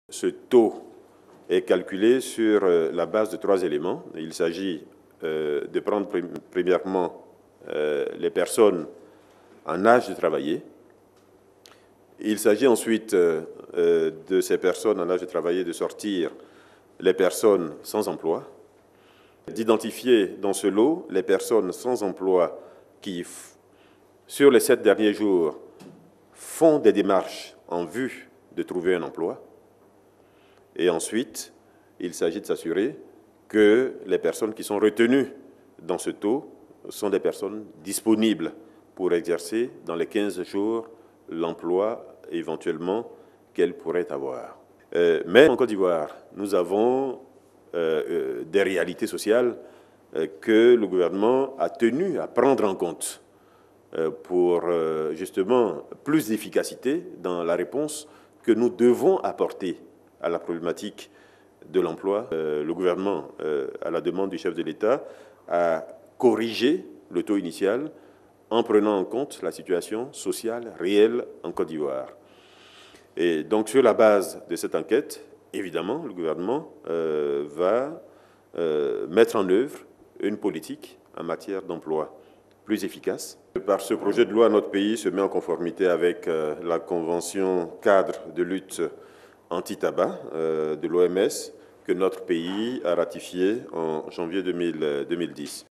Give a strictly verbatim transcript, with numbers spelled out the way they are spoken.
Ce taux est calculé sur la base de trois éléments. Il s'agit euh, de prendre premièrement euh, les personnes en âge de travailler. Il s'agit ensuite euh, de ces personnes en âge de travailler de sortir les personnes sans emploi, d'identifier dans ce lot les personnes sans emploi qui, sur les sept derniers jours, font des démarches en vue de trouver un emploi. Et ensuite, il s'agit de s'assurer que les personnes qui sont retenues dans ce taux sont des personnes disponibles pour exercer dans les quinze jours l'emploi éventuellement qu'elles pourraient avoir. Euh, mais en Côte d'Ivoire, nous avons euh, euh, des réalités sociales euh, que le gouvernement a tenu à prendre en compte euh, pour euh, justement plus d'efficacité dans la réponse que nous devons apporter à la problématique de l'emploi. Euh, le gouvernement, euh, à la demande du chef de l'État, a corrigé le taux initial en prenant en compte la situation sociale réelle en Côte d'Ivoire. Et donc, sur la base de cette enquête, évidemment, le gouvernement euh, va euh, mettre en œuvre une politique en matière d'emploi plus efficace. Par ce projet de loi, notre pays se met en conformité avec euh, la Convention cadre de lutte anti-tabac euh, de l'O M S que notre pays a ratifiée en janvier deux mille dix.